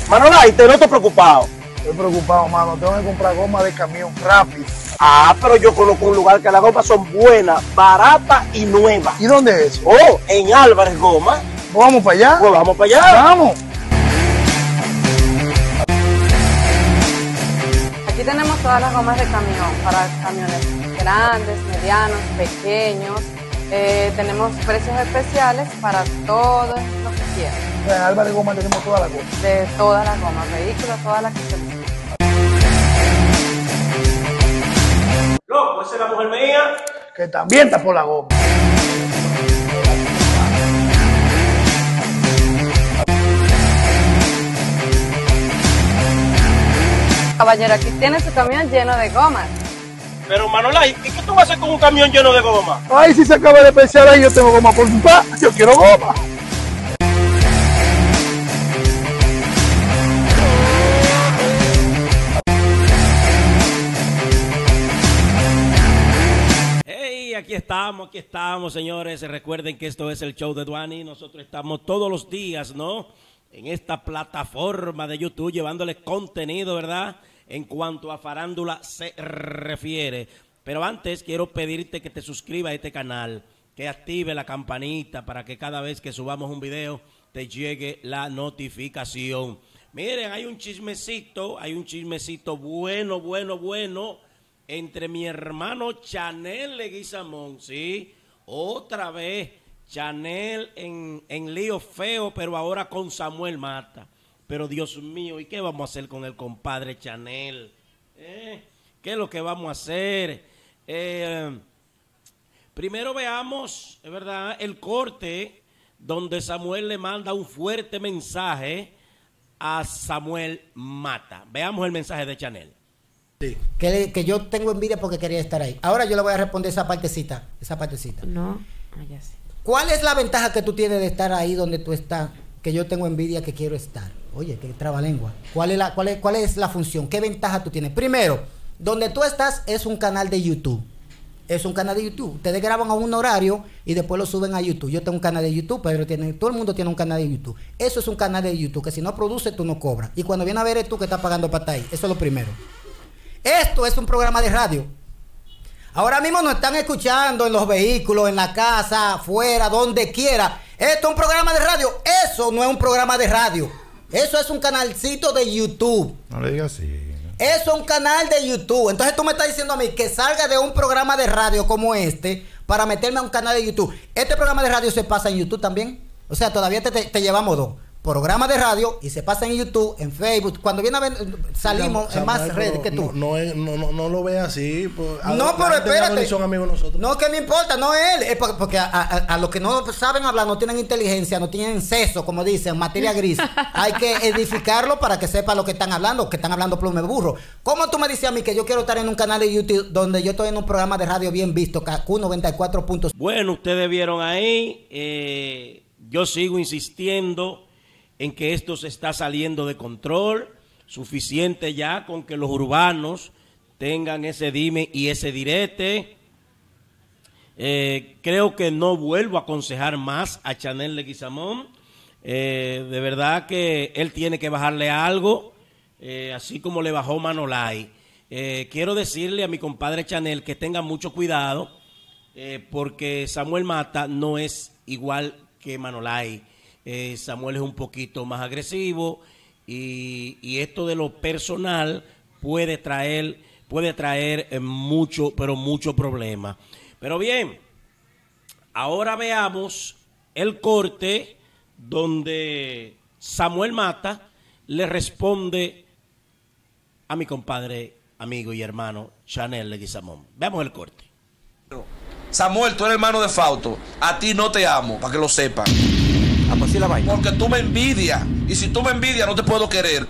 Manolay, te noto preocupado. Estoy preocupado, mano. Tengo que comprar goma de camión rápido. Pero yo conozco un lugar que las gomas son buenas, baratas y nuevas. ¿Y dónde es? Oh, en Álvarez Goma. ¿Vamos para allá? Pues vamos para allá. Vamos. Aquí tenemos todas las gomas de camión, para camiones grandes, medianos, pequeños. Tenemos precios especiales para todos los que quieran. En Álvarez Goma tenemos todas las gomas. De todas las gomas, vehículos, todas las que se necesitan. Loco, esa es la mujer mía. Que también está por la goma. Caballero, aquí tiene su camión lleno de gomas. Pero Manolay, ¿y qué tú vas a hacer con un camión lleno de goma? Ay, si se acaba de pensar ahí, yo tengo goma por mi pa. Yo quiero goma. Aquí estamos, señores. Recuerden que esto es el show de Duani. Nosotros estamos todos los días, ¿no? En esta plataforma de YouTube llevándoles contenido, ¿verdad? En cuanto a farándula se refiere. Pero antes quiero pedirte que te suscribas a este canal, que active la campanita para que cada vez que subamos un video te llegue la notificación. Miren, hay un chismecito bueno. Entre mi hermano Chanel Leguizamón, ¿sí? Otra vez, Chanel en lío feo, pero ahora con Samuel Mata. Pero Dios mío, ¿y qué vamos a hacer con el compadre Chanel? ¿Qué es lo que vamos a hacer? Primero veamos, es verdad, el corte donde Samuel le manda un fuerte mensaje a Samuel Mata. Veamos el mensaje de Chanel. Sí. Que yo tengo envidia porque quería estar ahí. Ahora yo le voy a responder esa partecita. No, ya sí. ¿Cuál es la ventaja que tú tienes de estar ahí donde tú estás? Que yo tengo envidia que quiero estar. Oye, qué trabalengua. ¿Cuál es la función? ¿Qué ventaja tú tienes? Primero, donde tú estás es un canal de YouTube. Es un canal de YouTube. Ustedes graban a un horario y después lo suben a YouTube. Yo tengo un canal de YouTube, pero todo el mundo tiene un canal de YouTube. Eso es un canal de YouTube que si no produce, tú no cobras. Y cuando viene a ver es tú que estás pagando para estar ahí. Eso es lo primero. Esto es un programa de radio. Ahora mismo nos están escuchando en los vehículos, en la casa, afuera, donde quiera. Esto es un programa de radio. Eso no es un programa de radio. Eso es un canalcito de YouTube. No le digas así. Eso es un canal de YouTube. Entonces tú me estás diciendo a mí que salga de un programa de radio como este para meterme a un canal de YouTube. Este programa de radio se pasa en YouTube también. O sea, todavía te llevamos dos. Programa de radio y se pasa en YouTube, en Facebook. Cuando viene a ver, salimos en más redes que tú. No lo veas así. No, pero espérate. Son amigos nosotros. No, que me importa, no él. Es porque a los que no saben hablar, no tienen inteligencia, no tienen seso, como dicen, materia gris. Hay que edificarlo para que sepa lo que están hablando plume burro. ¿Cómo tú me dices a mí que yo quiero estar en un canal de YouTube donde yo estoy en un programa de radio bien visto, KQ 94.5? Bueno, ustedes vieron ahí. Yo sigo insistiendo en que esto se está saliendo de control. Suficiente ya con que los urbanos tengan ese dime y ese direte. Creo que no vuelvo a aconsejar más a Chanel Leguizamón. De verdad que él tiene que bajarle algo, así como le bajó Manolay. Quiero decirle a mi compadre Chanel que tenga mucho cuidado, porque Samuel Mata no es igual que Manolay. Samuel es un poquito más agresivo y esto de lo personal puede traer mucho problema. Pero bien, ahora veamos el corte donde Samuel Mata le responde a mi compadre, amigo y hermano Chanel Leguizamón. Veamos el corte. Samuel, tú eres hermano de Fausto. A ti no te amo, para que lo sepan. Pues sí la vaina. Porque tú me envidias. Y si tú me envidias, no te puedo querer.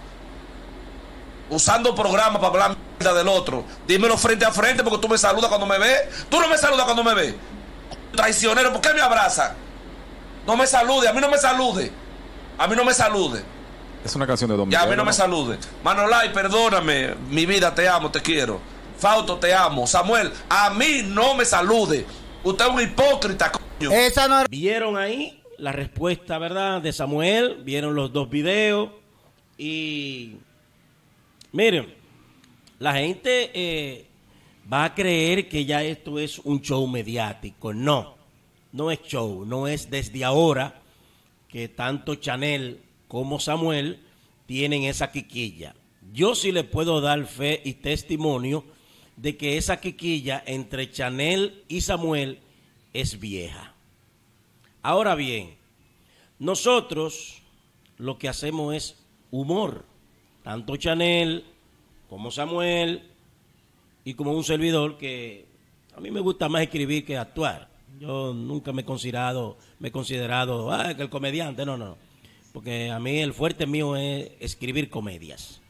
Usando programas para hablar mierda del otro. Dímelo frente a frente porque tú me saludas cuando me ves. Tú no me saludas cuando me ves. Traicionero, ¿por qué me abraza? No me salude, a mí no me salude. A mí no me salude. Es una canción de Don Ya, Miguel, a mí no me salude. Manolay, perdóname. Mi vida, te amo, te quiero. Fausto, te amo. Samuel, a mí no me salude. Usted es un hipócrita, coño. ¿Vieron ahí la respuesta, verdad, de Samuel? ¿Vieron los dos videos? Y miren, la gente va a creer que ya esto es un show mediático. No, no es show, no es desde ahora que tanto Chanel como Samuel tienen esa quiquilla. Yo sí le puedo dar fe y testimonio de que esa quiquilla entre Chanel y Samuel es vieja. Ahora bien, nosotros lo que hacemos es humor. Tanto Chanel como Samuel y como un servidor que a mí me gusta más escribir que actuar. Yo nunca me he considerado que el comediante, no. Porque a mí el fuerte mío es escribir comedias.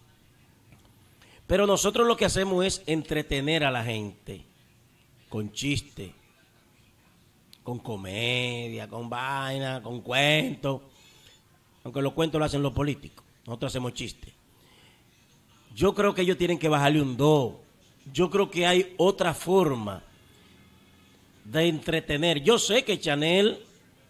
Pero nosotros lo que hacemos es entretener a la gente con chiste, con comedia, con vaina, con cuentos. Aunque los cuentos lo hacen los políticos, nosotros hacemos chistes. Yo creo que ellos tienen que bajarle un 2. Yo creo que hay otra forma de entretener. Yo sé que Chanel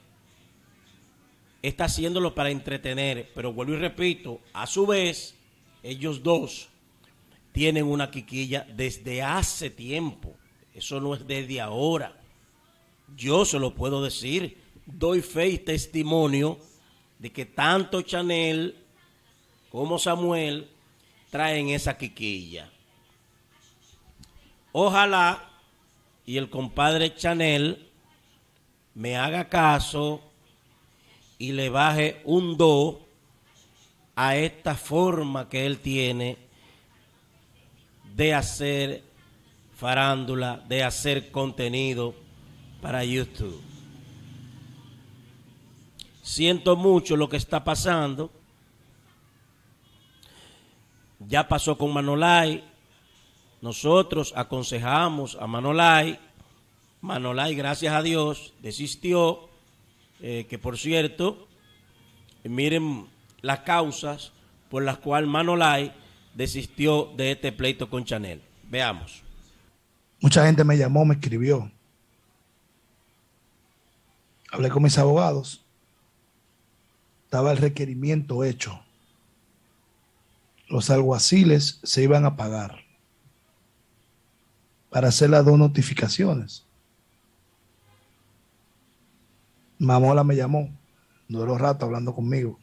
está haciéndolo para entretener, pero vuelvo y repito, a su vez, ellos dos tienen una quiquilla desde hace tiempo. Eso no es desde ahora. Yo se lo puedo decir, doy fe y testimonio de que tanto Chanel como Samuel traen esa quiquilla. Ojalá y el compadre Chanel me haga caso y le baje un 2 a esta forma que él tiene de hacer farándula, de hacer contenido para YouTube. Siento mucho lo que está pasando. Ya pasó con Manolay. Nosotros aconsejamos a Manolay. Manolay, gracias a Dios, desistió. Que por cierto, miren las causas por las cuales Manolay desistió de este pleito con Chanel. Veamos. Mucha gente me llamó, me escribió. Hablé con mis abogados. Estaba el requerimiento hecho. Los alguaciles se iban a pagar para hacer las 2 notificaciones. Mamola me llamó, duró rato hablando conmigo.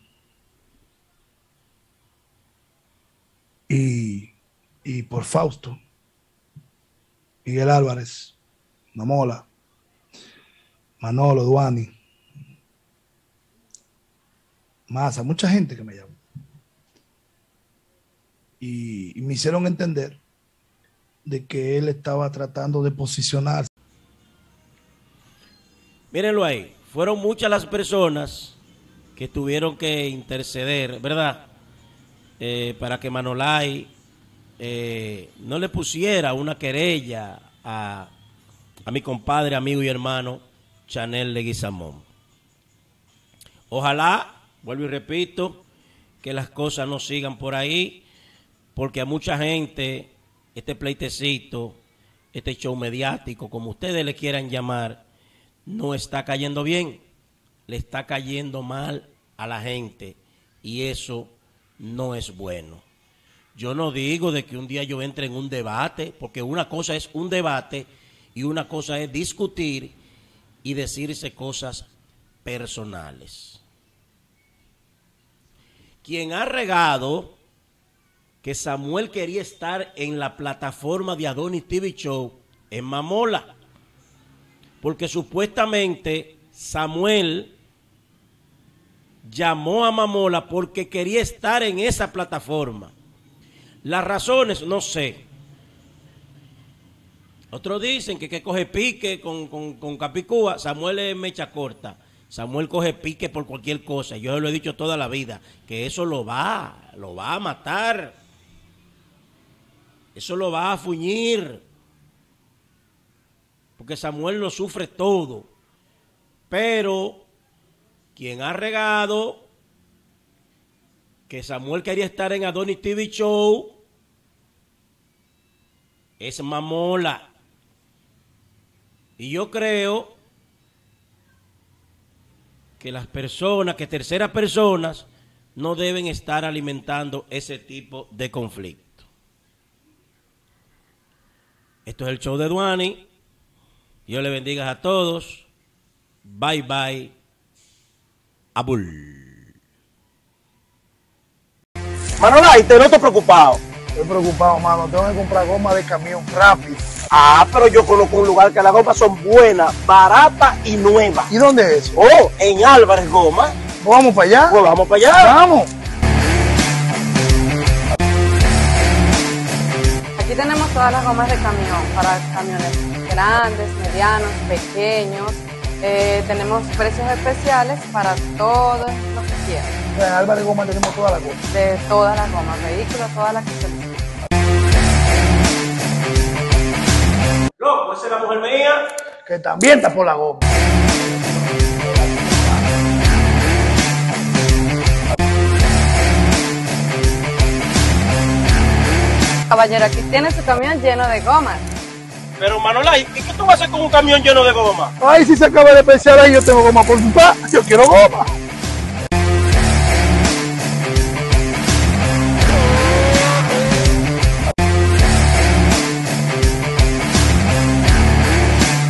Y por Fausto, Miguel Álvarez, Mamola, Manolo, Duani, Massa, mucha gente que me llamó. Y me hicieron entender de que él estaba tratando de posicionarse. Mírenlo ahí. Fueron muchas las personas que tuvieron que interceder, ¿verdad? Para que Manolay no le pusiera una querella a mi compadre, amigo y hermano Chanel Leguizamón. Ojalá, vuelvo y repito, que las cosas no sigan por ahí, porque a mucha gente este pleitecito, este show mediático, como ustedes le quieran llamar, no está cayendo bien, le está cayendo mal a la gente y eso no es bueno. Yo no digo de que un día yo entre en un debate, porque una cosa es un debate y una cosa es discutir y decirse cosas personales. Quien ha regado que Samuel quería estar en la plataforma de Adonis TV Show es Mamola. Porque supuestamente Samuel llamó a Mamola porque quería estar en esa plataforma. Las razones, no sé. Otros dicen que coge pique con Capicúa. Samuel es mecha corta. Samuel coge pique por cualquier cosa. Yo lo he dicho toda la vida, que eso lo va a matar. Eso lo va a fuñir. Porque Samuel lo sufre todo. Pero quien ha regado que Samuel quería estar en Adonis TV Show es Mamola. Y yo creo que las personas, que terceras personas no deben estar alimentando ese tipo de conflicto. Esto es el show de Duani. Dios le bendiga a todos. Bye bye. Abul. Manolay, te noto preocupado. Estoy preocupado, mano. Tengo que comprar goma de camión rápido. Ah, pero yo conozco un lugar que las gomas son buenas, baratas y nuevas. ¿Y dónde es eso? Oh, en Álvarez Goma. ¿Vamos para allá? Pues vamos para allá. Vamos. Aquí tenemos todas las gomas de camión para camiones grandes, medianos, pequeños. Tenemos precios especiales para todo lo que quieran. En Álvarez Goma tenemos toda la cosa. De todas las gomas, vehículos, todas las que se necesitan. Loco, esa es la mujer mía. Que también está por la goma. Caballero, aquí tiene su camión lleno de gomas. Pero Manolay, ¿y qué tú vas a hacer con un camión lleno de goma? Ay, si se acaba de pensar ahí, yo tengo goma por su pa. Yo quiero goma.